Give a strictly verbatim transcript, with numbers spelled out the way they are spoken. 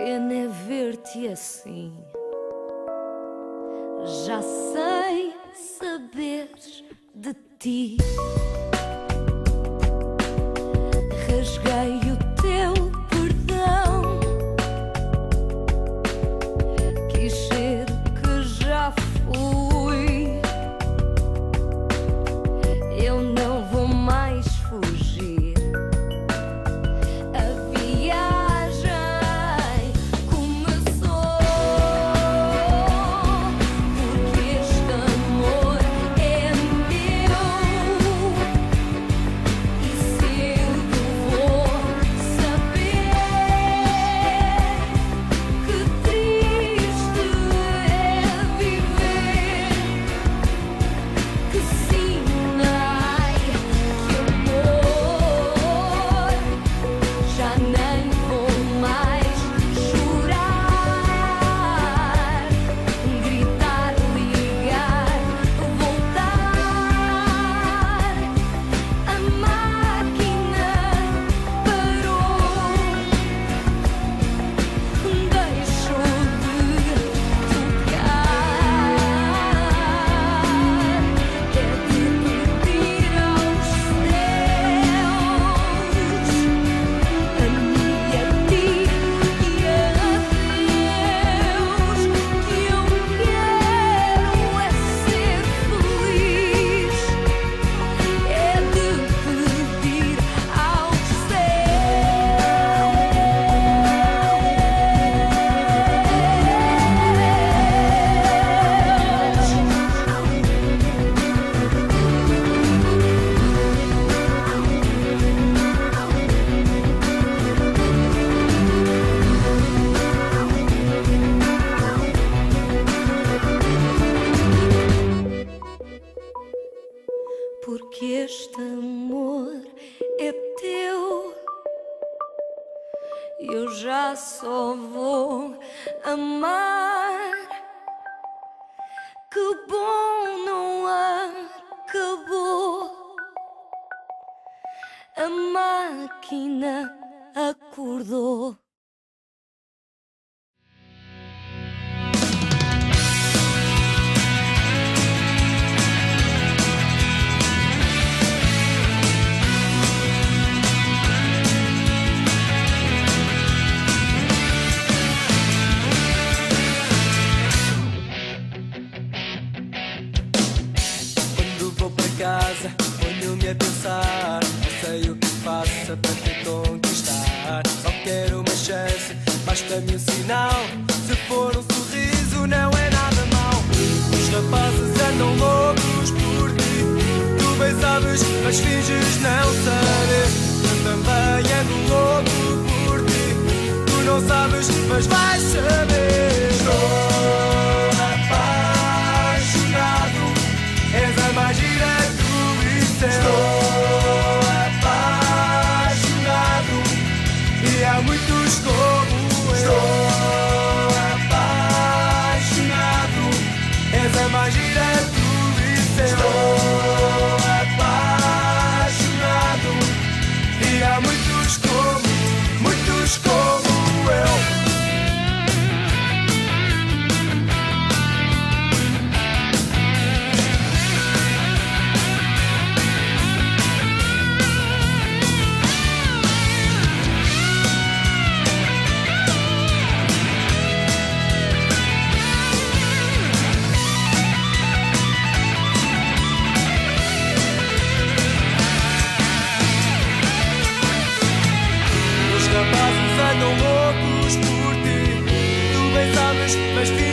pena é ver-te assim. Já sei saberes de ti. Rasguei o teu perdão. Quis ser o que já fui. Eu não vou mais fugir. A viagem começou. Porque este amor é meu. E cedo vou saber que triste é viver. Que sinai, que amor. Já nem vou mais chorar, gritar, ligar, voltar. A máquina parou, deixou de tocar. É de pedir aos céus, a mim e a ti e a Deus, que eu quero é ser feliz. É de pedir aos céus. Porque este amor é teu, eu já só vou amar. Que bom, não acabou. A máquina acordou. Quando vou para casa, ponho-me a pensar. Não sei o que faço para te conquistar. Só quero uma chance, basta-me um sinal. Se for um sorriso, não é nada mau. Os rapazes andam loucos por ti. Tu bem sabes, mas finges não saber. Eu também ando louco por ti. Tu não sabes, mas vais saber. Estou apaixonado. És a mais gira do liceu. Estou apaixonado. E há muitos como eu. Estou apaixonado. És a mais gira do liceu. Estou apaixonado. E há muitos como, muitos como eu. Os rapazes andam loucos por ti. Tu bem sabes, mas